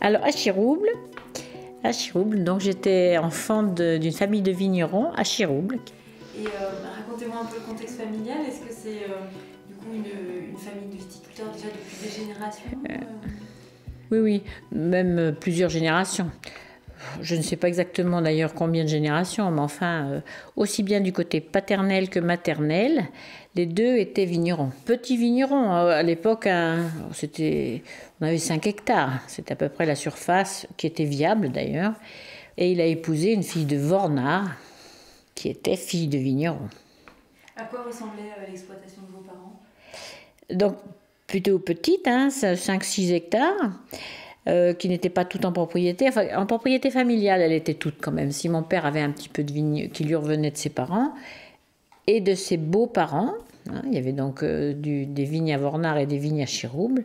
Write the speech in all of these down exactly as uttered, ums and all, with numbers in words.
Alors à Chirouble, à Chirouble, donc j'étais enfant d'une famille de vignerons à Chirouble. Et euh, racontez-moi un peu le contexte familial. Est-ce que c'est euh, du coup une, une famille de viticulteurs déjà depuis des générations euh... Oui, oui, même plusieurs générations. Je ne sais pas exactement d'ailleurs combien de générations, mais enfin, euh, aussi bien du côté paternel que maternel, les deux étaient vignerons. Petits vignerons, à l'époque, hein, c'était, on avait cinq hectares. C'était à peu près la surface qui était viable d'ailleurs. Et il a épousé une fille de Vornard, qui était fille de vigneron. À quoi ressemblait euh, l'exploitation de vos parents? Donc, plutôt petite, hein, cinq six hectares. Euh, qui n'était pas toute en propriété, enfin en propriété familiale, elle était toute quand même. Si mon père avait un petit peu de vigne qui lui revenait de ses parents et de ses beaux-parents, hein, il y avait donc euh, du, des vignes à Vornard et des vignes à Chirouble,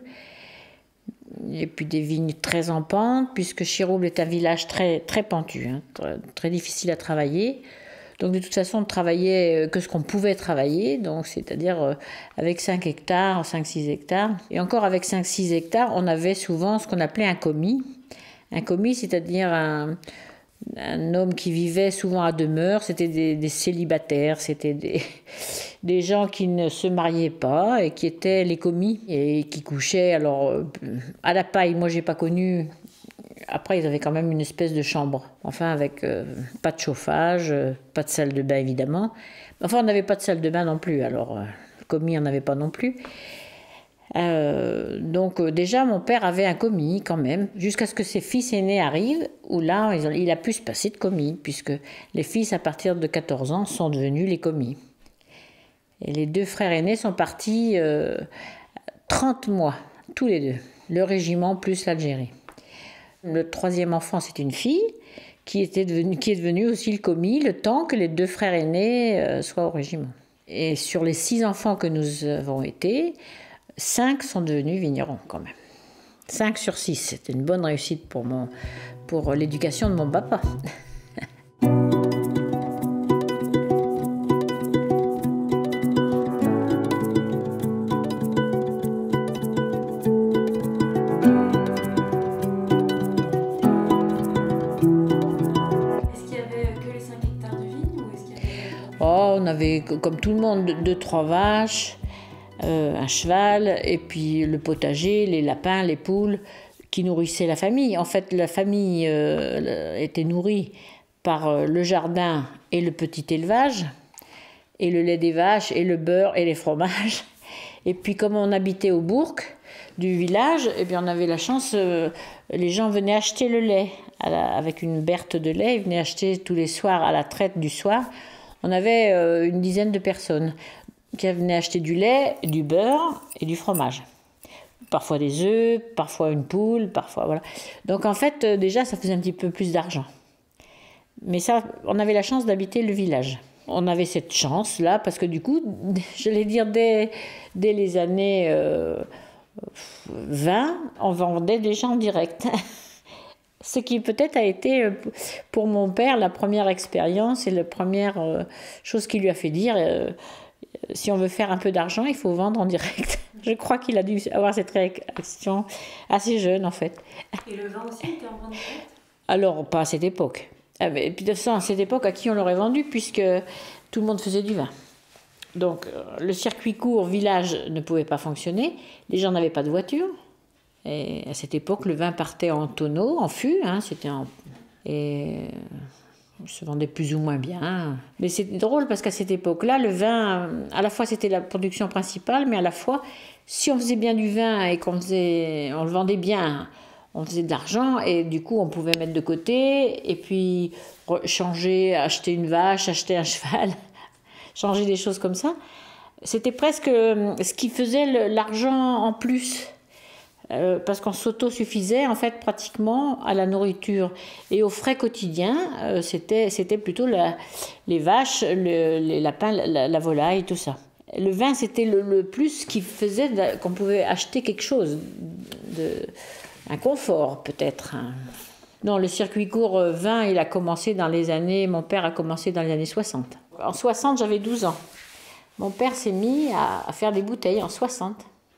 et puis des vignes très en pente, puisque Chirouble est un village très, très pentu, hein, très, très difficile à travailler. Donc de toute façon, on ne travaillait que ce qu'on pouvait travailler, donc c'est-à-dire euh, avec cinq hectares, cinq six hectares. Et encore avec cinq six hectares, on avait souvent ce qu'on appelait un commis. Un commis, c'est-à-dire un, un homme qui vivait souvent à demeure, c'était des, des célibataires, c'était des, des gens qui ne se mariaient pas et qui étaient les commis et qui couchaient alors à la paille. Moi, j'ai pas connu. Après, ils avaient quand même une espèce de chambre, enfin avec euh, pas de chauffage, euh, pas de salle de bain évidemment. Enfin, on n'avait pas de salle de bain non plus, alors euh, le commis n'en avait pas non plus. Euh, donc euh, déjà, mon père avait un commis quand même, jusqu'à ce que ses fils aînés arrivent, où là, ils ont, il a pu se passer de commis, puisque les fils à partir de quatorze ans sont devenus les commis. Et les deux frères aînés sont partis euh, trente mois, tous les deux, le régiment plus l'Algérie. Le troisième enfant, c'est une fille qui, était devenue, qui est devenue aussi le commis, le temps que les deux frères aînés euh, soient au régiment. Et sur les six enfants que nous avons été, cinq sont devenus vignerons quand même. Cinq sur six, c'était une bonne réussite pour, mon, pour l'éducation de mon papa. Oh, on avait, comme tout le monde, deux, trois vaches, euh, un cheval, et puis le potager, les lapins, les poules, qui nourrissaient la famille. En fait, la famille euh, était nourrie par euh, le jardin et le petit élevage, et le lait des vaches, et le beurre, et les fromages. Et puis, comme on habitait au bourg du village, eh bien, on avait la chance, euh, les gens venaient acheter le lait, à la, avec une berthe de lait, ils venaient acheter tous les soirs à la traite du soir. On avait euh, une dizaine de personnes qui venaient acheter du lait, du beurre et du fromage. Parfois des œufs, parfois une poule, parfois voilà. Donc en fait, euh, déjà, ça faisait un petit peu plus d'argent. Mais ça, on avait la chance d'habiter le village. On avait cette chance-là parce que du coup, j'allais dire dès, dès les années euh, vingt, on vendait déjà en direct. Ce qui peut-être a été pour mon père la première expérience et la première chose qui lui a fait dire euh, si on veut faire un peu d'argent, il faut vendre en direct. Je crois qu'il a dû avoir cette réaction assez jeune en fait. Et le vin aussi était en vente directe? Alors, pas à cette époque. Ah, mais, puis de toute façon, à cette époque, à qui on l'aurait vendu puisque tout le monde faisait du vin. Donc, le circuit court village ne pouvait pas fonctionner. Les gens n'avaient pas de voiture. Et à cette époque, le vin partait en tonneau, en fût, hein, c'était en... et il se vendait plus ou moins bien. Mais c'est drôle parce qu'à cette époque-là, le vin, à la fois c'était la production principale, mais à la fois, si on faisait bien du vin et qu'on faisait, on le vendait bien, on faisait de l'argent et du coup on pouvait mettre de côté et puis changer, acheter une vache, acheter un cheval, changer des choses comme ça. C'était presque ce qui faisait l'argent en plus. Euh, parce qu'on s'autosuffisait en fait pratiquement à la nourriture et aux frais quotidiens, euh, c'était, c'était plutôt la, les vaches, le, les lapins, la, la volaille, tout ça. Le vin, c'était le, le plus qui faisait de, qu'on pouvait acheter quelque chose, de, un confort peut-être. Hein. Non, le circuit court euh, vin, il a commencé dans les années, mon père a commencé dans les années soixante. En soixante, j'avais douze ans. Mon père s'est mis à, à faire des bouteilles en soixante.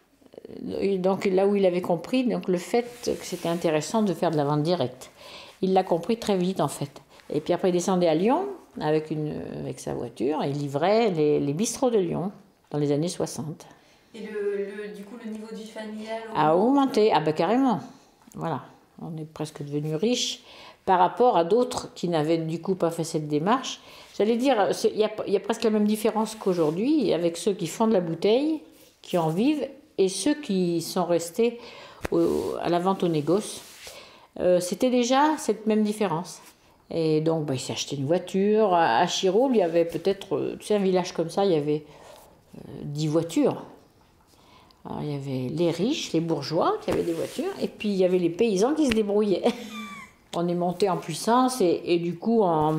Et donc là où il avait compris donc, le fait que c'était intéressant de faire de la vente directe. Il l'a compris très vite en fait. Et puis après il descendait à Lyon avec, une, avec sa voiture et il livrait les, les bistrots de Lyon dans les années soixante. Et le, le, du coup le niveau de vie familial a augmenté, ah ben carrément. Voilà, on est presque devenu riche par rapport à d'autres qui n'avaient du coup pas fait cette démarche. J'allais dire, il y a, y a presque la même différence qu'aujourd'hui avec ceux qui font de la bouteille, qui en vivent, et ceux qui sont restés au, à la vente au négoce. Euh, c'était déjà cette même différence. Et donc, bah, il s'est acheté une voiture. À Chirault, il y avait peut-être, tu sais, un village comme ça, il y avait euh, dix voitures. Alors, il y avait les riches, les bourgeois qui avaient des voitures, et puis il y avait les paysans qui se débrouillaient. On est monté en puissance et, et du coup en,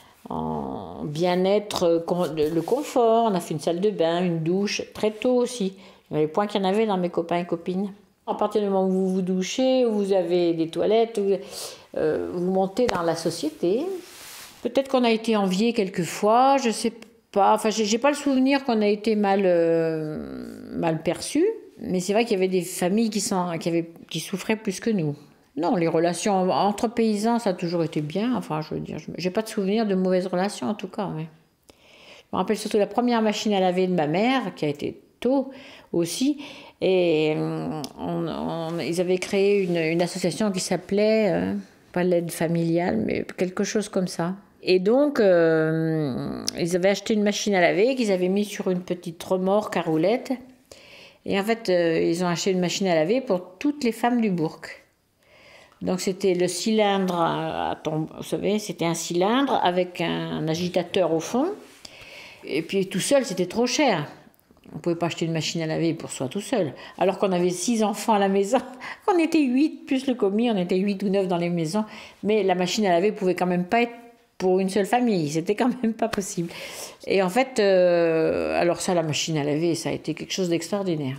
en bien-être, le confort. On a fait une salle de bain, une douche, très tôt aussi. Il n'y avait point qu'il y en avait dans mes copains et copines. À partir du moment où vous vous douchez, où vous avez des toilettes, où, euh, vous montez dans la société. Peut-être qu'on a été enviés quelquefois, je ne sais pas. Enfin, j'ai, j'ai pas le souvenir qu'on a été mal, euh, mal perçus. Mais c'est vrai qu'il y avait des familles qui, sont, qui, avaient, qui souffraient plus que nous. Non, les relations entre paysans, ça a toujours été bien. Enfin, je veux dire, je n'ai pas de souvenir de mauvaises relations en tout cas. Ouais. Je me rappelle surtout la première machine à laver de ma mère, qui a été tôt aussi. Et on, on, ils avaient créé une, une association qui s'appelait, euh, pas l'aide familiale, mais quelque chose comme ça. Et donc, euh, ils avaient acheté une machine à laver qu'ils avaient mis sur une petite remorque à roulettes. Et en fait, euh, ils ont acheté une machine à laver pour toutes les femmes du bourg. Donc c'était le cylindre, à tombe, vous savez, c'était un cylindre avec un agitateur au fond. Et puis tout seul, c'était trop cher. On ne pouvait pas acheter une machine à laver pour soi tout seul. Alors qu'on avait six enfants à la maison, on était huit, plus le commis, on était huit ou neuf dans les maisons. Mais la machine à laver ne pouvait quand même pas être pour une seule famille, c'était quand même pas possible. Et en fait, euh, alors ça, la machine à laver, ça a été quelque chose d'extraordinaire.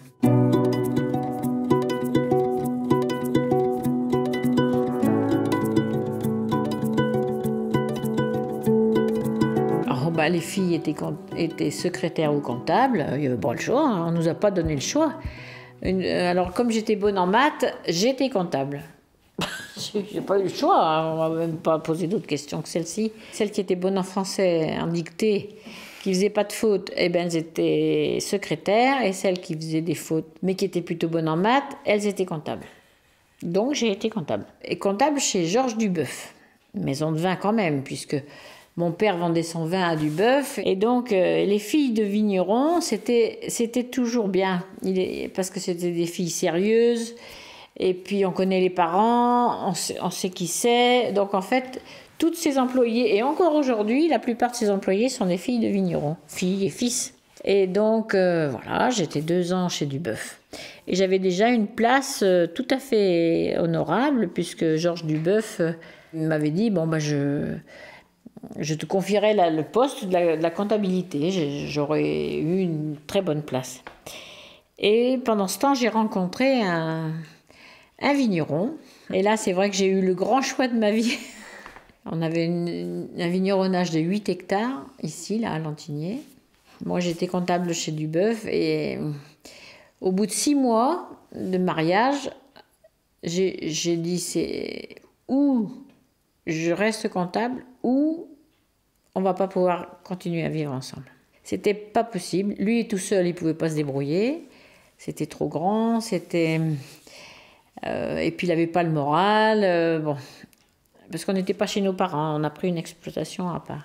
Bah, les filles étaient, étaient secrétaires ou comptables, il n'y avait pas le choix, hein, on ne nous a pas donné le choix. Une, alors comme j'étais bonne en maths, j'étais comptable. J'ai pas eu le choix, hein, on ne m'a même pas posé d'autres questions que celle-ci. Celles qui étaient bonnes en français, en dictée, qui ne faisaient pas de fautes, eh ben, elles étaient secrétaires, et celles qui faisaient des fautes, mais qui étaient plutôt bonnes en maths, elles étaient comptables. Donc j'ai été comptable. Et comptable chez Georges Duboeuf, maison de vin quand même, puisque mon père vendait son vin à Duboeuf. Et donc, euh, les filles de vignerons, c'était, c'était toujours bien. Il est, parce que c'était des filles sérieuses. Et puis, on connaît les parents, on sait, on sait qui c'est. Donc, en fait, toutes ces employées, et encore aujourd'hui, la plupart de ces employés sont des filles de vignerons, filles et fils. Et donc, euh, voilà, j'étais deux ans chez Duboeuf. Et j'avais déjà une place euh, tout à fait honorable, puisque Georges Duboeuf euh, m'avait dit, bon, ben, je... Je te confierai la, le poste de la, de la comptabilité. J'aurais eu une très bonne place. Et pendant ce temps, j'ai rencontré un, un vigneron. Et là, c'est vrai que j'ai eu le grand choix de ma vie. On avait une, un vigneronnage de huit hectares, ici, là, à Lantigné. Moi, j'étais comptable chez Duboeuf. Et au bout de six mois de mariage, j'ai, j'ai dit, c'est où je reste comptable ou on va pas pouvoir continuer à vivre ensemble. C'était pas possible. Lui tout seul, il pouvait pas se débrouiller. C'était trop grand, c'était euh, et puis il avait pas le moral. Euh, bon, parce qu'on n'était pas chez nos parents, on a pris une exploitation à part.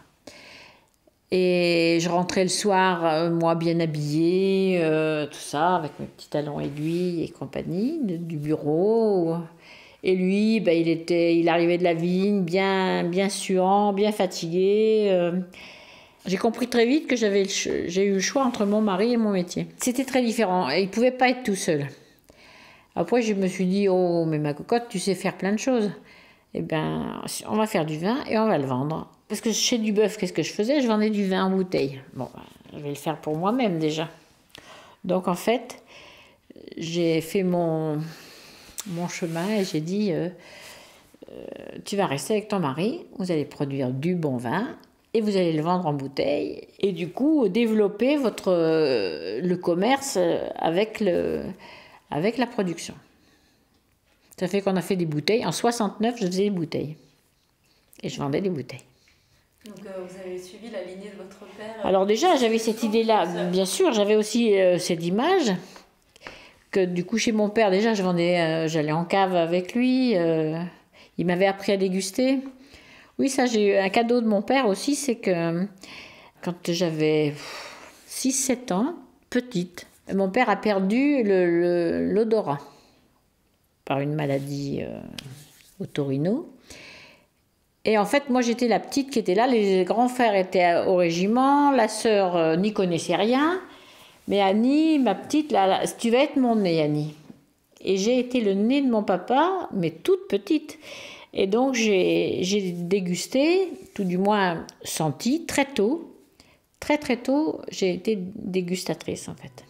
Et je rentrais le soir, euh, moi bien habillée, euh, tout ça, avec mes petits talons aiguilles et compagnie, de, du bureau. Et lui, ben, il, était, il arrivait de la vigne, bien, bien suant, bien fatigué. Euh, j'ai compris très vite que j'avais le, j'ai eu le choix entre mon mari et mon métier. C'était très différent. Et il ne pouvait pas être tout seul. Après, je me suis dit, oh, mais ma cocotte, tu sais faire plein de choses. Eh bien, on va faire du vin et on va le vendre. Parce que chez Duboeuf, qu'est-ce que je faisais? Je vendais du vin en bouteille. Bon, ben, je vais le faire pour moi-même déjà. Donc, en fait, j'ai fait mon... mon chemin et j'ai dit euh, euh, tu vas rester avec ton mari, vous allez produire du bon vin et vous allez le vendre en bouteille et du coup développer votre, euh, le commerce avec, le, avec la production. Ça fait qu'on a fait des bouteilles. En soixante-neuf, je faisais des bouteilles. Et je vendais des bouteilles. Donc euh, vous avez suivi la lignée de votre père? Alors déjà, j'avais cette idée-là. Bien sûr, j'avais aussi euh, cette image que du coup, chez mon père, déjà, je vendais, euh, j'allais en cave avec lui. Euh, il m'avait appris à déguster. Oui, ça, j'ai eu un cadeau de mon père aussi, c'est que quand j'avais six sept ans, petite, mon père a perdu le, l'odorat par une maladie euh, otorino. Et en fait, moi, j'étais la petite qui était là. Les grands frères étaient au régiment. La sœur euh, n'y connaissait rien. Mais Annie, ma petite, là, là, tu vas être mon nez, Annie. Et j'ai été le nez de mon papa, mais toute petite. Et donc, j'ai, j'ai dégusté, tout du moins senti, très tôt. Très, très tôt, j'ai été dégustatrice, en fait.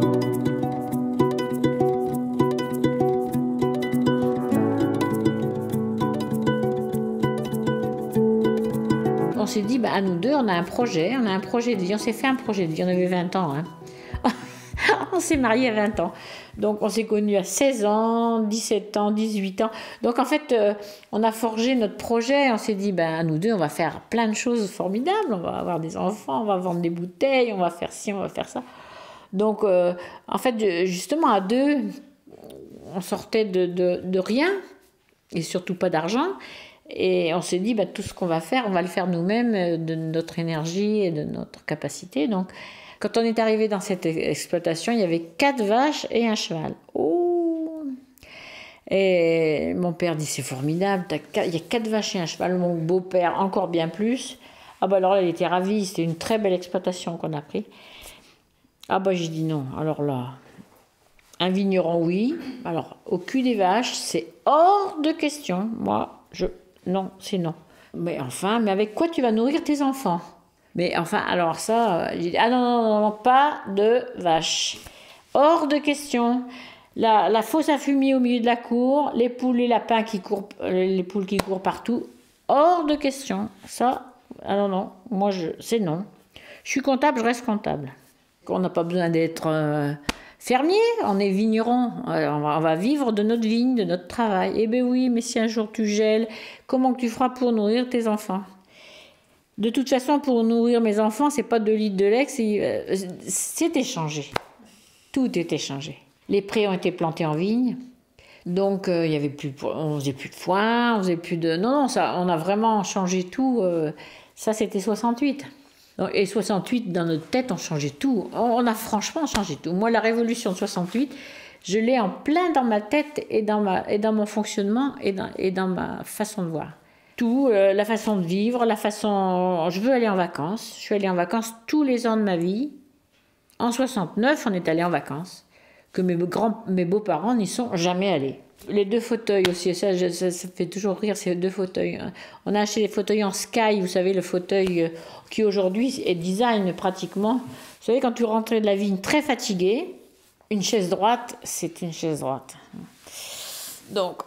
On s'est dit, bah, à nous deux, on a un projet, on a un projet de vie. On s'est fait un projet de vie, on avait vingt ans. Hein. On s'est mariés à vingt ans. Donc, on s'est connus à seize ans, dix-sept ans, dix-huit ans. Donc, en fait, euh, on a forgé notre projet. On s'est dit, ben, à nous deux, on va faire plein de choses formidables. On va avoir des enfants, on va vendre des bouteilles, on va faire ci, on va faire ça. Donc, euh, en fait, justement, à deux, on sortait de, de, de rien, et surtout pas d'argent. Et on s'est dit, bah, tout ce qu'on va faire, on va le faire nous-mêmes, de notre énergie et de notre capacité. Donc, quand on est arrivé dans cette exploitation, il y avait quatre vaches et un cheval. Oh! Et mon père dit, c'est formidable, il y a quatre vaches et un cheval. Mon beau-père, encore bien plus. Ah bah alors là, il était ravi, c'était une très belle exploitation qu'on a pris. Ah bah j'ai dit non, alors là, un vigneron, oui. Alors, au cul des vaches, c'est hors de question. Moi, je... Non, c'est non. Mais enfin, mais avec quoi tu vas nourrir tes enfants? Mais enfin, alors ça, j'ai dit, ah non, non, non, non, pas de vaches. Hors de question. La, la fosse à fumier au milieu de la cour, les poules, les lapins qui courent, les poules qui courent partout. Hors de question. Ça, ah non, non, moi, je, c'est non. Je suis comptable, je reste comptable. On n'a pas besoin d'être euh, fermier, on est vigneron. On va, on va vivre de notre vigne, de notre travail. Eh bien oui, mais si un jour tu gèles, comment que tu feras pour nourrir tes enfants? De toute façon, pour nourrir mes enfants, c'est pas deux litres de lait, c'est, euh, c'est échangé. Tout est échangé. Les prés ont été plantés en vigne, donc euh, il y avait plus, on faisait plus de foin, on faisait plus de... Non, non, ça, on a vraiment changé tout. Euh, ça, c'était soixante-huit. Et soixante-huit, dans notre tête, on changeait tout. On a franchement changé tout. Moi, la révolution de soixante-huit, je l'ai en plein dans ma tête et dans, ma, et dans mon fonctionnement et dans, et dans ma façon de voir. Tout, euh, la façon de vivre, la façon... Je veux aller en vacances. Je suis allée en vacances tous les ans de ma vie. En soixante-neuf, on est allé en vacances. Que mes, grands, mes beaux-parents n'y sont jamais allés. Les deux fauteuils aussi, ça, ça, ça fait toujours rire, ces deux fauteuils. On a acheté des fauteuils en Sky, vous savez, le fauteuil qui aujourd'hui est design pratiquement. Vous savez, quand tu rentrais de la vigne très fatigué, une chaise droite, c'est une chaise droite. Donc,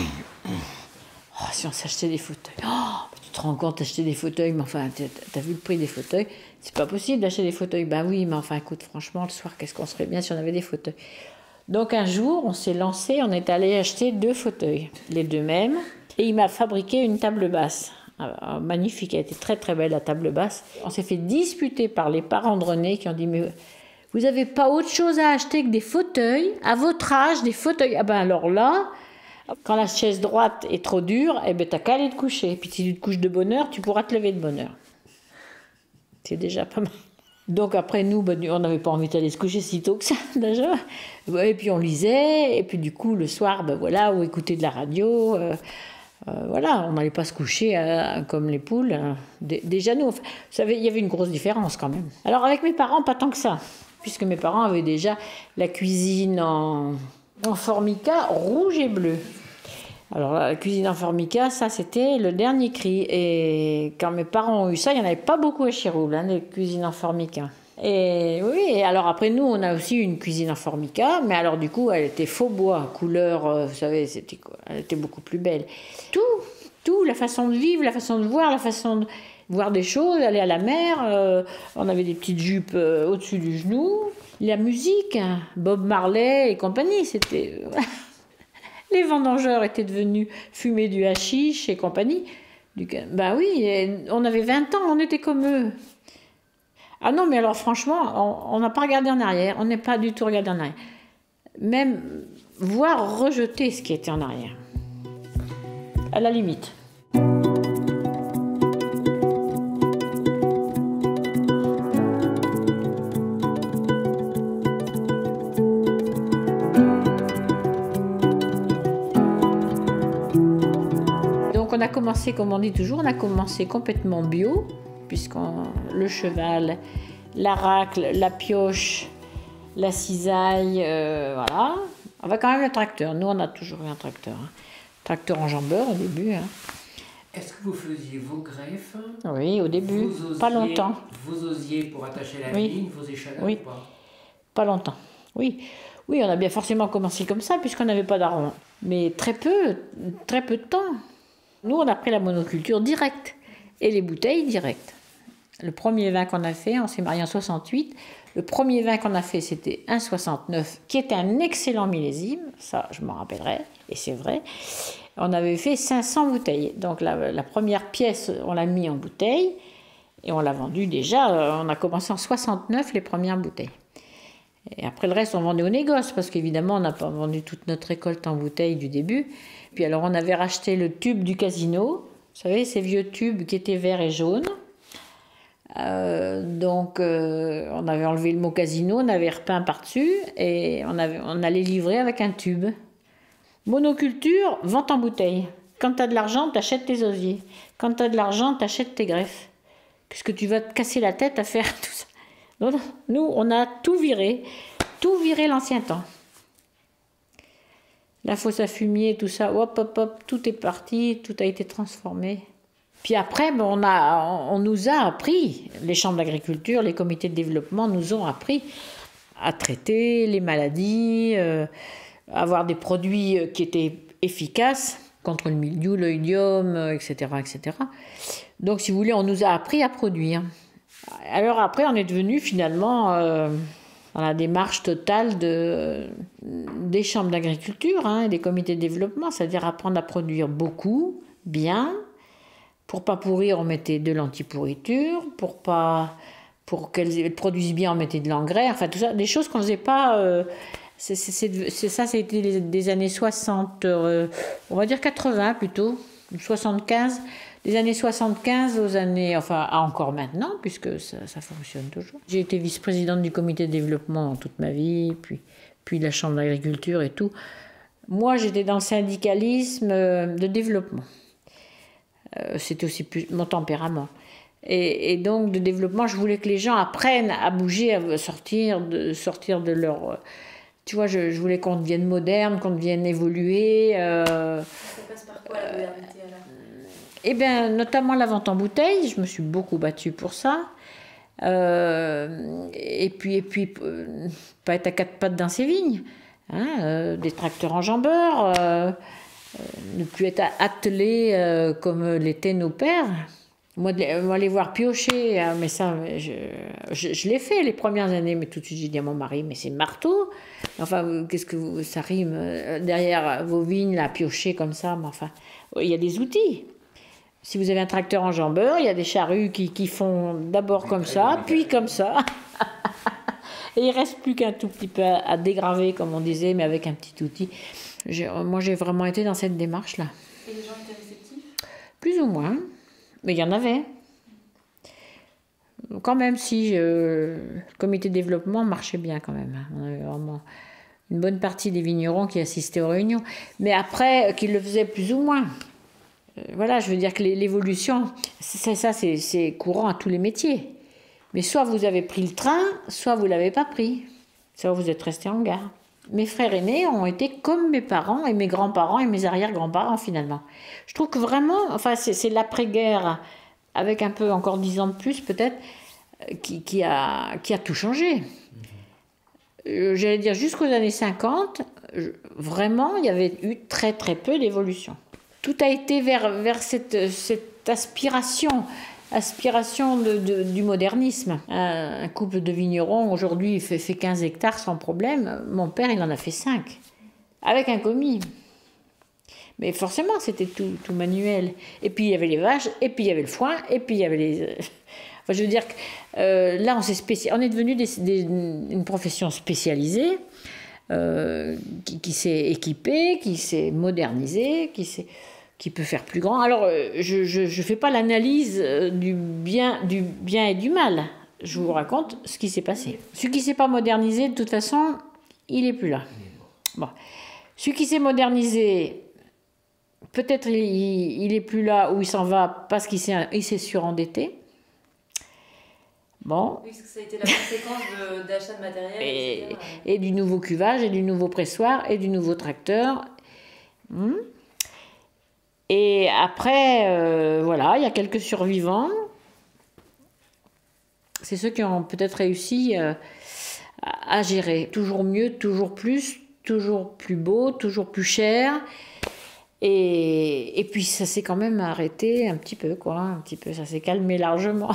oh, si on s'achetait des fauteuils, oh, tu te rends compte d'acheter des fauteuils, mais enfin, t'as vu le prix des fauteuils, c'est pas possible d'acheter des fauteuils. Ben oui, mais enfin, écoute, franchement, le soir, qu'est-ce qu'on serait bien si on avait des fauteuils. Donc un jour, on s'est lancé, on est allé acheter deux fauteuils, les deux mêmes, et il m'a fabriqué une table basse. Alors, magnifique, elle était très très belle la table basse. On s'est fait disputer par les parents de René qui ont dit, mais vous n'avez pas autre chose à acheter que des fauteuils, à votre âge, des fauteuils. Ah ben alors là, quand la chaise droite est trop dure, eh ben t'as qu'à aller te coucher. Puis si tu te couches de bonne heure, tu pourras te lever de bonne heure. C'est déjà pas mal. Donc après, nous, ben, on n'avait pas envie d'aller se coucher si tôt que ça, déjà. Et puis on lisait, et puis du coup, le soir, ben voilà, ou écouter de la radio. Euh, euh, voilà, on n'allait pas se coucher euh, comme les poules. Euh, déjà, nous, enfin, vous savez, il y avait une grosse différence quand même. Alors avec mes parents, pas tant que ça, puisque mes parents avaient déjà la cuisine en, en formica rouge et bleu. Alors la cuisine en formica, ça c'était le dernier cri. Et quand mes parents ont eu ça, il n'y en avait pas beaucoup à Chiroul, hein, les cuisines en formica. Et oui, et alors après nous, on a aussi une cuisine en formica, mais alors du coup, elle était faux bois, couleur, euh, vous savez, c'était, elle était beaucoup plus belle. Tout, tout, la façon de vivre, la façon de voir, la façon de... voir des choses, aller à la mer, euh, on avait des petites jupes euh, au-dessus du genou. La musique, hein, Bob Marley et compagnie, c'était... Les vendangeurs étaient devenus fumer du hashish et compagnie. Du... Ben oui, on avait vingt ans, on était comme eux. Ah non, mais alors franchement, on n'a pas regardé en arrière, on n'est pas du tout regardé en arrière. Même voire rejeter ce qui était en arrière. À la limite. Donc on a commencé, comme on dit toujours, on a commencé complètement bio, puisqu'on le cheval, la racle, la pioche, la cisaille, euh, voilà. On va quand même le tracteur. Nous, on a toujours eu un tracteur. Hein. Tracteur enjambeur au début. Hein. Est-ce que vous faisiez vos greffes? Oui, au début. Osiez, pas longtemps. Vous osiez pour attacher la oui. ligne, vos échalotes oui. ou pas? Pas longtemps. Oui. Oui, on a bien forcément commencé comme ça, puisqu'on n'avait pas d'argent. Mais très peu, très peu de temps. Nous, on a pris la monoculture directe. Et les bouteilles directes. Le premier vin qu'on a fait, on s'est marié en soixante-huit. Le premier vin qu'on a fait, c'était un soixante-neuf, qui était un excellent millésime. Ça, je m'en rappellerai, et c'est vrai. On avait fait cinq cents bouteilles. Donc la, la première pièce, on l'a mis en bouteille, et on l'a vendue déjà. On a commencé en soixante-neuf, les premières bouteilles. Et après le reste, on vendait au négoce, parce qu'évidemment, on n'a pas vendu toute notre récolte en bouteille du début. Puis alors, on avait racheté le tube du casino. Vous savez, ces vieux tubes qui étaient verts et jaunes. Euh, donc, euh, on avait enlevé le mot casino, on avait repeint par-dessus et on, avait, on allait livrer avec un tube. Monoculture, vente en bouteille. Quand tu as de l'argent, tu achètes tes osiers. Quand tu as de l'argent, tu achètes tes greffes. Puisque tu vas te casser la tête à faire tout ça. Donc, nous, on a tout viré. Tout viré l'ancien temps. La fosse à fumier, tout ça, hop, hop, hop, tout est parti, tout a été transformé. Puis après, ben on, a, on nous a appris, les chambres d'agriculture, les comités de développement nous ont appris à traiter les maladies, euh, avoir des produits qui étaient efficaces contre le mildiou, l'oïdium, et cetera, et cetera. Donc, si vous voulez, on nous a appris à produire. Alors après, on est devenu finalement euh, dans la démarche totale de, des chambres d'agriculture, hein, des comités de développement, c'est-à-dire apprendre à produire beaucoup, bien. Pour pas pourrir, on mettait de l'antipourriture. Pour pas, pour qu'elles produisent bien, on mettait de l'engrais. Enfin, tout ça, des choses qu'on faisait pas. Euh, c'est, c'est, c'est, ça, c'était des, des années soixante, euh, on va dire quatre-vingts plutôt, soixante-quinze. Des années soixante-quinze aux années, enfin, à encore maintenant, puisque ça, ça fonctionne toujours. J'ai été vice-présidente du comité de développement toute ma vie, puis, puis de la chambre d'agriculture et tout. Moi, j'étais dans le syndicalisme de développement. Euh, c'était aussi plus mon tempérament. Et, et donc, de développement, je voulais que les gens apprennent à bouger, à sortir de, sortir de leur... Tu vois, je, je voulais qu'on devienne moderne, qu'on devienne évolué. Euh, Ça passe par quoi, la modernité, alors? Eh bien, notamment la vente en bouteille. Je me suis beaucoup battue pour ça. Euh, et puis, et puis euh, pas être à quatre pattes dans ses vignes. Hein, euh, des tracteurs enjambeurs. Euh, Euh, ne plus être attelé euh, comme l'étaient nos pères. Moi, de, moi, les voir piocher, hein, mais ça, je, je, je l'ai fait les premières années, mais tout de suite, j'ai dit à mon mari, mais c'est marteau. Enfin, qu'est-ce que vous, ça rime euh, derrière vos vignes, là, piocher comme ça, mais enfin, il y a des outils. Si vous avez un tracteur enjambeur, il y a des charrues qui, qui font d'abord comme ça, puis comme ça. Et il reste plus qu'un tout petit peu à, à dégraver, comme on disait, mais avec un petit outil. J'ai, moi, j'ai vraiment été dans cette démarche-là. Et les gens étaient réceptifs? Plus ou moins. Mais il y en avait. Quand même, si euh, le comité de développement marchait bien quand même. On avait vraiment une bonne partie des vignerons qui assistaient aux réunions. Mais après, qu'ils le faisaient plus ou moins. Euh, voilà, je veux dire que l'évolution, c'est, ça, c'est, c'est courant à tous les métiers. Mais soit vous avez pris le train, soit vous ne l'avez pas pris. Soit vous êtes resté en gare. Mes frères aînés ont été comme mes parents et mes grands-parents et mes arrière-grands-parents finalement. Je trouve que vraiment, enfin c'est, c'est l'après-guerre, avec un peu encore dix ans de plus peut-être, qui, qui, a, qui a tout changé. Euh, j'allais dire jusqu'aux années cinquante, je, vraiment il y avait eu très très peu d'évolution. Tout a été vers, vers cette, cette aspiration aspiration de, de, du modernisme. Un, un couple de vignerons, aujourd'hui, fait, fait quinze hectares sans problème. Mon père, il en a fait cinq, avec un commis. Mais forcément, c'était tout, tout manuel. Et puis, il y avait les vaches, et puis il y avait le foin, et puis il y avait les... Enfin, je veux dire que euh, là, on, spéci... on est devenu des, des, une profession spécialisée, euh, qui, qui s'est équipée, qui s'est modernisée, qui, s'est... qui peut faire plus grand. Alors, je ne fais pas l'analyse du bien, du bien et du mal. Je vous raconte ce qui s'est passé. Celui qui ne s'est pas modernisé, de toute façon, il n'est plus là. Bon. Celui qui s'est modernisé... Peut-être il n'est plus là ou il s'en va parce qu'il s'est, il s'est surendetté. Bon. Oui, parce que ça a été la conséquence de, d'achat de matériel. Et, et cetera. et du nouveau cuvage, et du nouveau pressoir, et du nouveau tracteur. Hum. Et après, euh, voilà, il y a quelques survivants. C'est ceux qui ont peut-être réussi euh, à, à gérer. Toujours mieux, toujours plus, toujours plus beau, toujours plus cher. Et, et puis ça s'est quand même arrêté un petit peu, quoi, un petit peu, ça s'est calmé largement.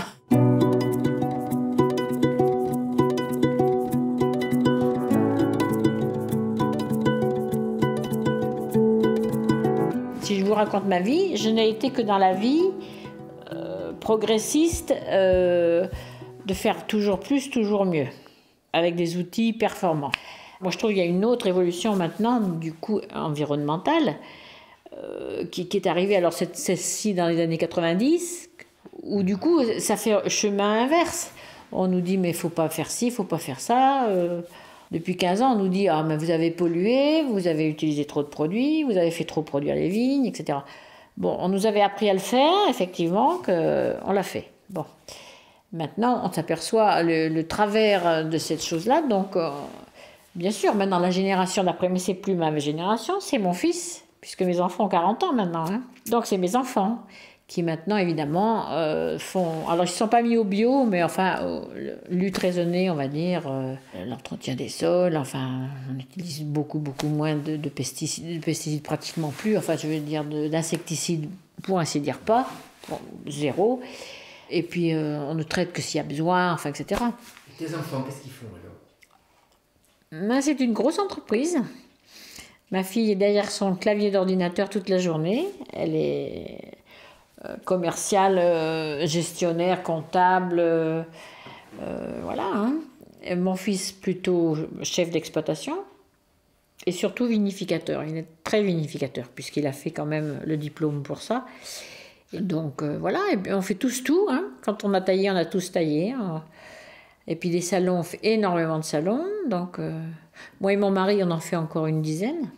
Si je vous raconte ma vie, je n'ai été que dans la vie euh, progressiste, euh, de faire toujours plus, toujours mieux, avec des outils performants. Moi, je trouve qu'il y a une autre évolution maintenant, du coup, environnementale, Euh, qui, qui est arrivé, alors celle-ci dans les années quatre-vingt-dix, où du coup ça fait chemin inverse. On nous dit mais il ne faut pas faire ci, il ne faut pas faire ça. Euh, depuis quinze ans on nous dit ah mais vous avez pollué, vous avez utilisé trop de produits, vous avez fait trop produire les vignes, et cetera. Bon, on nous avait appris à le faire, effectivement, qu'on l'a fait. Bon. Maintenant on s'aperçoit le, le travers de cette chose-là, donc euh, bien sûr maintenant la génération d'après, mais c'est plus ma génération, c'est mon fils, puisque mes enfants ont quarante ans maintenant. Hein. Donc c'est mes enfants qui maintenant, évidemment, euh, font... Alors ils ne sont pas mis au bio, mais enfin, euh, lutte raisonnée, on va dire, euh, l'entretien des sols, enfin, on utilise beaucoup, beaucoup moins de, de pesticides, de pesticides pratiquement plus, enfin, je veux dire, de, d'insecticides, pour ainsi dire pas, bon, zéro. Et puis, euh, on ne traite que s'il y a besoin, enfin, et cetera. Tes enfants, qu'est-ce qu'ils font alors? Ben, c'est une grosse entreprise. Ma fille est derrière son clavier d'ordinateur toute la journée. Elle est euh, commerciale, euh, gestionnaire, comptable, euh, euh, voilà. Hein. Et mon fils plutôt chef d'exploitation et surtout vinificateur. Il est très vinificateur puisqu'il a fait quand même le diplôme pour ça. Et donc euh, voilà, et on fait tous tout. Hein. Quand on a taillé, on a tous taillé. Hein. Et puis des salons, on fait énormément de salons. Donc euh, moi et mon mari, on en fait encore une dizaine.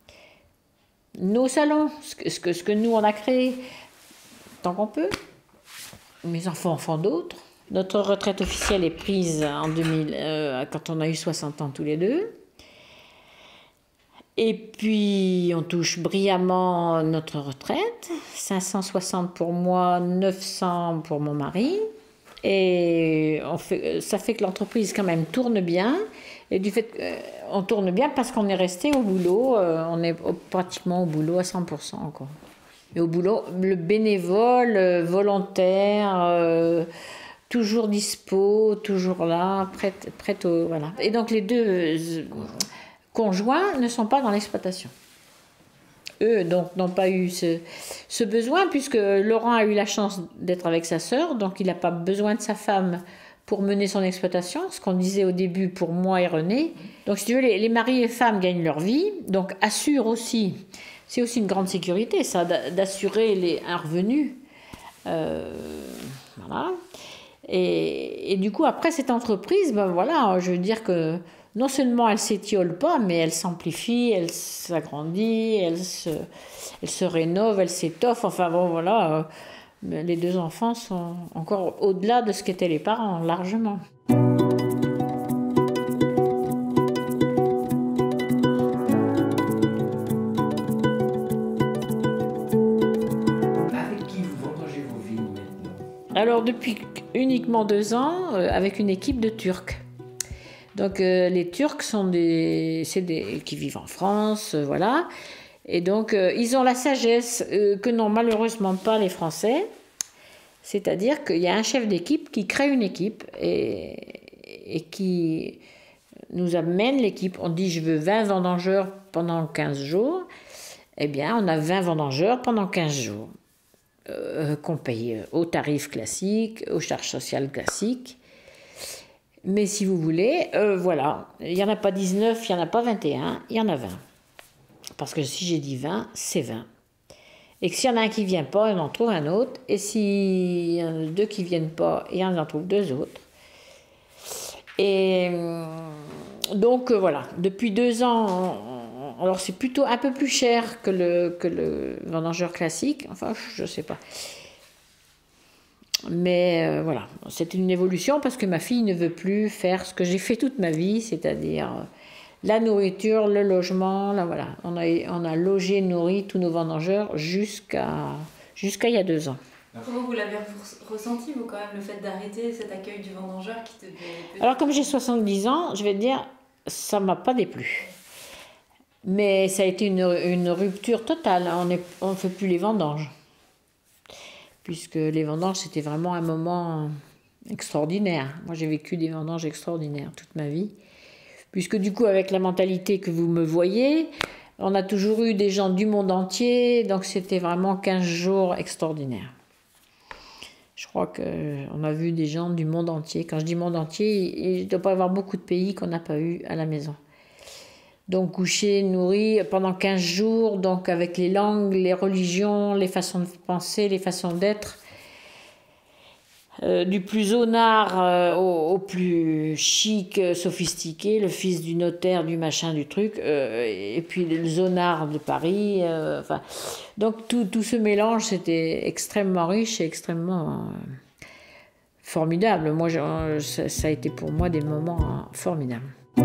Nos salons, ce que, ce que, ce que nous on a créé, tant qu'on peut. Mes enfants en font d'autres. Notre retraite officielle est prise en deux mille, euh, quand on a eu soixante ans tous les deux. Et puis on touche brillamment notre retraite. cinq cent soixante pour moi, neuf cents pour mon mari. Et on fait, ça fait que l'entreprise quand même tourne bien. Et du fait qu'on tourne bien parce qu'on est resté au boulot, euh, on est pratiquement au boulot à cent pour cent. Quoi. Et au boulot, le bénévole, euh, volontaire, euh, toujours dispo, toujours là, prête, prête au... Voilà. Et donc les deux euh, conjoints ne sont pas dans l'exploitation. Eux donc n'ont pas eu ce, ce besoin puisque Laurent a eu la chance d'être avec sa sœur, donc il n'a pas besoin de sa femme pour mener son exploitation, ce qu'on disait au début pour moi et René. Donc si tu veux, les, les maris et femmes gagnent leur vie, donc assurent aussi, c'est aussi une grande sécurité ça, d'assurer les, un revenu. Euh, voilà. Et, et du coup après cette entreprise, ben voilà, je veux dire que non seulement elle s'étiole pas, mais elle s'amplifie, elle s'agrandit, elle se, elle se rénove, elle s'étoffe. Enfin bon, voilà, euh, les deux enfants sont encore au-delà de ce qu'étaient les parents, largement. Avec qui vous vendangez vos vignes maintenant? Alors depuis uniquement deux ans, euh, avec une équipe de Turcs. Donc euh, les Turcs sont des, c'est des qui vivent en France, euh, voilà. Et donc euh, ils ont la sagesse euh, que n'ont malheureusement pas les Français. C'est-à-dire qu'il y a un chef d'équipe qui crée une équipe et, et qui nous amène l'équipe. On dit je veux vingt vendangeurs pendant quinze jours. Eh bien, on a vingt vendangeurs pendant quinze jours euh, qu'on paye au tarif classique, aux charges sociales classiques. Mais si vous voulez, euh, voilà, il n'y en a pas dix-neuf, il n'y en a pas vingt et un, il y en a vingt. Parce que si j'ai dit vingt, c'est vingt. Et que s'il y en a un qui ne vient pas, on en trouve un autre. Et s'il y en a deux qui ne viennent pas, et on en trouve deux autres. Et donc, euh, voilà, depuis deux ans, on, alors c'est plutôt un peu plus cher que le, que le vendangeur classique. Enfin, je ne sais pas. Mais euh, voilà, c'est une évolution parce que ma fille ne veut plus faire ce que j'ai fait toute ma vie, c'est-à-dire euh, la nourriture, le logement, là voilà. On a, on a logé, nourri tous nos vendangeurs jusqu'à jusqu'à il y a deux ans. Comment vous l'avez ressenti, vous, quand même, le fait d'arrêter cet accueil du vendangeur qui devait... Alors, comme j'ai soixante-dix ans, je vais te dire, ça ne m'a pas déplu. Mais ça a été une, une rupture totale. On ne on fait plus les vendanges. Puisque les vendanges, c'était vraiment un moment extraordinaire. Moi, j'ai vécu des vendanges extraordinaires toute ma vie. Puisque du coup, avec la mentalité que vous me voyez, on a toujours eu des gens du monde entier. Donc, c'était vraiment quinze jours extraordinaires. Je crois qu'on a vu des gens du monde entier. Quand je dis monde entier, il ne doit pas y avoir beaucoup de pays qu'on n'a pas eu à la maison. Donc couché, nourri pendant quinze jours, donc avec les langues, les religions, les façons de penser, les façons d'être. Euh, du plus zonard euh, au, au plus chic, euh, sophistiqué, le fils du notaire, du machin, du truc, euh, et puis le zonard de Paris. Euh, enfin, donc tout, tout ce mélange, c'était extrêmement riche et extrêmement euh, formidable. Moi, je, ça, ça a été pour moi des moments hein, formidables.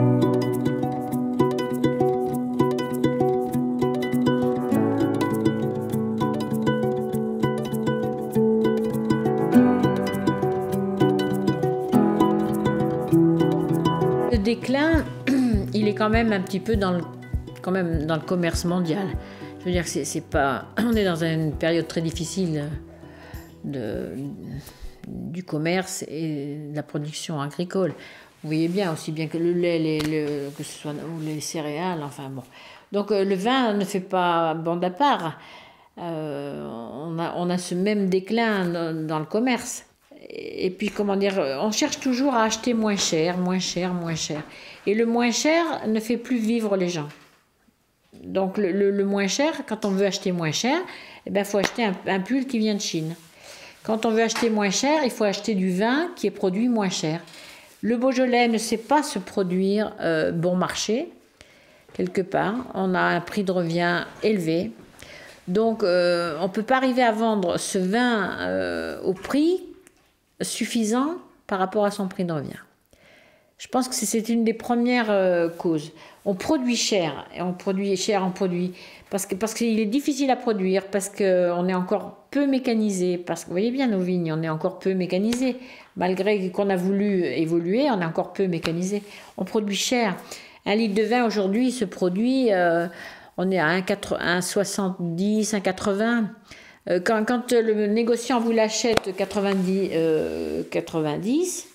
Le déclin, il est quand même un petit peu dans le, quand même dans le commerce mondial. Je veux dire que c'est, c'est pas, on est dans une période très difficile de, du commerce et de la production agricole. Vous voyez bien, aussi bien que le lait, les, le, que ce soit ou les céréales, enfin bon. Donc le vin ne fait pas bande à part. Euh, on, a, on a ce même déclin dans, dans le commerce. Et puis, comment dire, on cherche toujours à acheter moins cher, moins cher, moins cher. Et le moins cher ne fait plus vivre les gens. Donc, le, le, le moins cher, quand on veut acheter moins cher, eh ben, faut acheter un, un pull qui vient de Chine. Quand on veut acheter moins cher, il faut acheter du vin qui est produit moins cher. Le Beaujolais ne sait pas se produire euh, bon marché, quelque part. On a un prix de revient élevé. Donc, euh, on ne peut pas arriver à vendre ce vin euh, au prix suffisant par rapport à son prix de revient. Je pense que c'est une des premières euh, causes. On produit cher, et on produit cher en produit, parce que parce qu'il est difficile à produire, parce qu'on est encore peu mécanisé, parce que vous voyez bien nos vignes, on est encore peu mécanisé. Malgré qu'on a voulu évoluer, on est encore peu mécanisé. On produit cher. Un litre de vin aujourd'hui se produit, euh, on est à un virgule soixante-dix, un virgule quatre-vingts. Quand, quand le négociant vous l'achète quatre-vingt-dix, euh, quatre-vingt-dix,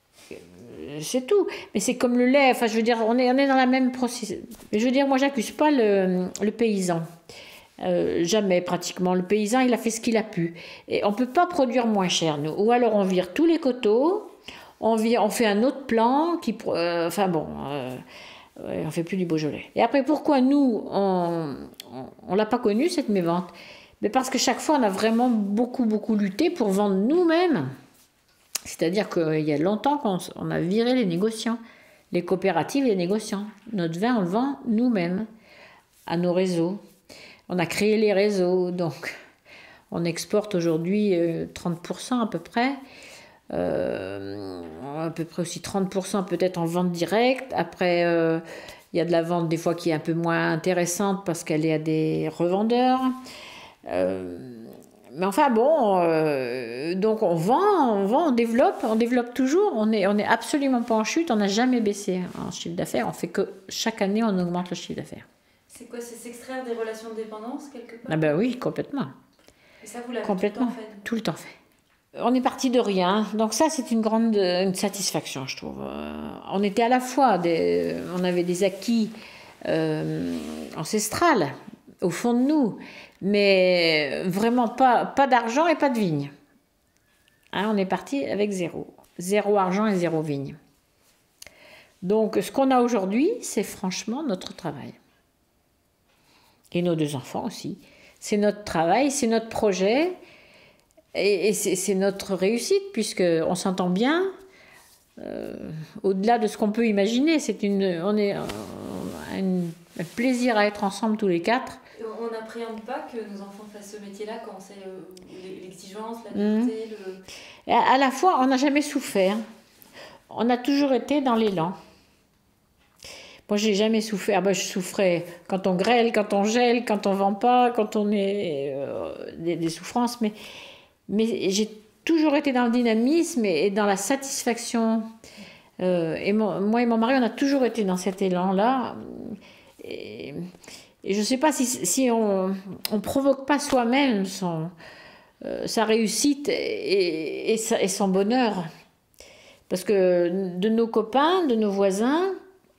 c'est tout. Mais c'est comme le lait, enfin je veux dire, on est, on est dans la même procédure. Je veux dire, moi j'accuse pas le, le paysan. Euh, jamais pratiquement. Le paysan, il a fait ce qu'il a pu. Et on ne peut pas produire moins cher, nous. Ou alors on vire tous les coteaux, on, vire, on fait un autre plan, qui, euh, enfin bon... Euh, on ne fait plus du Beaujolais. Et après, pourquoi nous, on ne l'a pas connu, cette mévente? Mais parce que chaque fois, on a vraiment beaucoup, beaucoup lutté pour vendre nous-mêmes. C'est-à-dire qu'il y a longtemps qu'on on a viré les négociants, les coopératives et les négociants. Notre vin, on le vend nous-mêmes, à nos réseaux. On a créé les réseaux, donc on exporte aujourd'hui trente pour cent à peu près. Euh, à peu près aussi trente pour cent peut-être en vente directe. Après, euh, il y a de la vente des fois qui est un peu moins intéressante parce qu'elle est à des revendeurs. Euh, mais enfin bon, euh, donc on vend, on vend, on développe, on développe toujours. On est, on n'est absolument pas en chute, on n'a jamais baissé en chiffre d'affaires. On fait que chaque année on augmente le chiffre d'affaires. C'est quoi, c'est s'extraire des relations de dépendance quelque part? Ah ben oui, complètement. Et ça vous l'avez complètement, tout le temps fait? Tout le temps fait. On est parti de rien, donc ça c'est une grande une satisfaction, je trouve. Euh, on était à la fois, des, on avait des acquis euh, ancestrales au fond de nous, mais vraiment pas, pas d'argent et pas de vigne. Hein, on est parti avec zéro, zéro argent et zéro vigne. Donc ce qu'on a aujourd'hui, c'est franchement notre travail. Et nos deux enfants aussi. C'est notre travail, c'est notre projet. Et, et c'est notre réussite, puisqu'on s'entend bien, euh, au-delà de ce qu'on peut imaginer. C'est une, on est un, un plaisir à être ensemble tous les quatre. On n'appréhende pas que nos enfants fassent ce métier-là quand c'est euh, l'exigence, la dureté, mmh. le... À, à la fois, on n'a jamais souffert. On a toujours été dans l'élan. Moi, j'ai jamais souffert. Ben, je souffrais quand on grêle, quand on gèle, quand on vend pas, quand on est euh, des, des souffrances, mais... Mais j'ai toujours été dans le dynamisme et dans la satisfaction. Euh, et mon, moi et mon mari, on a toujours été dans cet élan-là. Et, et je ne sais pas si, si on ne provoque pas soi-même son, euh, sa réussite et, et, sa, et son bonheur. Parce que de nos copains, de nos voisins,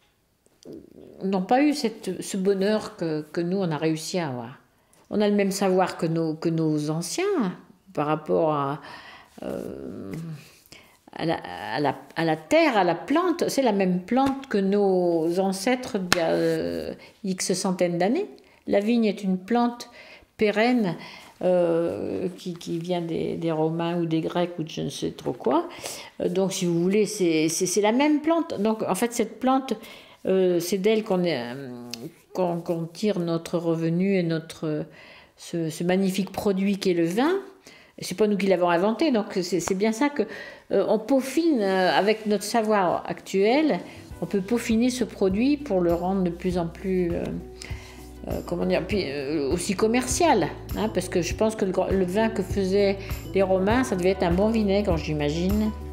n'ont pas eu cette, ce bonheur que, que nous, on a réussi à avoir. On a le même savoir que nos, que nos anciens, par rapport à, euh, à, la, à, la, à la terre, à la plante. C'est la même plante que nos ancêtres d'il y a euh, X centaines d'années. La vigne est une plante pérenne euh, qui, qui vient des, des Romains ou des Grecs ou de je ne sais trop quoi. Euh, donc, si vous voulez, c'est la même plante. Donc, en fait, cette plante, euh, c'est d'elle qu'on qu'on qu'on tire notre revenu et notre, ce, ce magnifique produit qu'est le vin. C'est pas nous qui l'avons inventé, donc c'est bien ça que euh, on peaufine euh, avec notre savoir actuel. On peut peaufiner ce produit pour le rendre de plus en plus, euh, euh, comment dire, puis, euh, aussi commercial, hein, parce que je pense que le, le vin que faisaient les Romains, ça devait être un bon vinaigre, j'imagine.